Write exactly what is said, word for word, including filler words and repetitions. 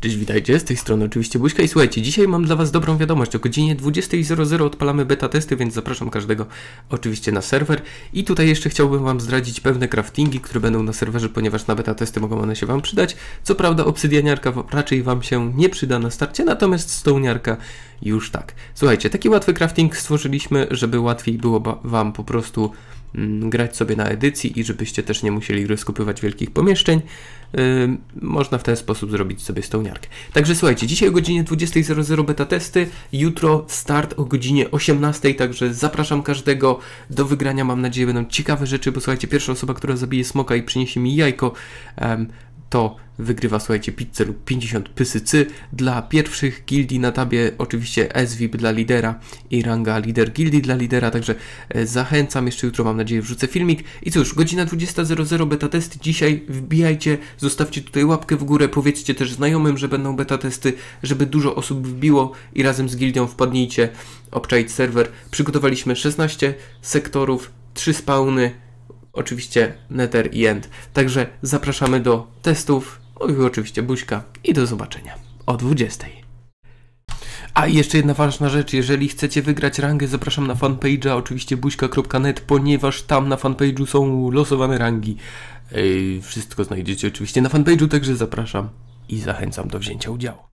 Cześć, witajcie, z tej strony oczywiście Buźka i słuchajcie, dzisiaj mam dla was dobrą wiadomość. O godzinie dwudziestej odpalamy beta testy, więc zapraszam każdego oczywiście na serwer. I tutaj jeszcze chciałbym wam zdradzić pewne craftingi, które będą na serwerze, ponieważ na beta testy mogą one się wam przydać. Co prawda obsydianiarka raczej wam się nie przyda na starcie, natomiast stołniarka już tak. Słuchajcie, taki łatwy crafting stworzyliśmy, żeby łatwiej było wam po prostu mm, grać sobie na edycji i żebyście też nie musieli rozkopywać wielkich pomieszczeń. Yy, można w ten sposób zrobić sobie stołniarkę. Także słuchajcie, dzisiaj o godzinie dwudziestej beta testy, jutro start o godzinie osiemnastej, także zapraszam każdego do wygrania. Mam nadzieję, będą ciekawe rzeczy, bo słuchajcie, pierwsza osoba, która zabije smoka i przyniesie mi jajko, um, to wygrywa, słuchajcie, pizzę lub pięćdziesiąt pysycy. Dla pierwszych gildii na tabie oczywiście S V I P dla lidera i ranga lider gildii dla lidera, także e, zachęcam, jeszcze jutro mam nadzieję wrzucę filmik. I cóż, godzina dwudziesta beta testy dzisiaj, wbijajcie, zostawcie tutaj łapkę w górę, powiedzcie też znajomym, że będą beta testy, żeby dużo osób wbiło i razem z gildią wpadnijcie obczaić serwer. Przygotowaliśmy szesnaście sektorów, trzy spawny, oczywiście Nether i End. Także zapraszamy do testów. Mówił oczywiście Buźka i do zobaczenia o dwudziestej. A i jeszcze jedna ważna rzecz, jeżeli chcecie wygrać rangę, zapraszam na fanpage'a, oczywiście buźka kropka net, ponieważ tam na fanpage'u są losowane rangi. Yy, wszystko znajdziecie oczywiście na fanpage'u, także zapraszam i zachęcam do wzięcia udziału.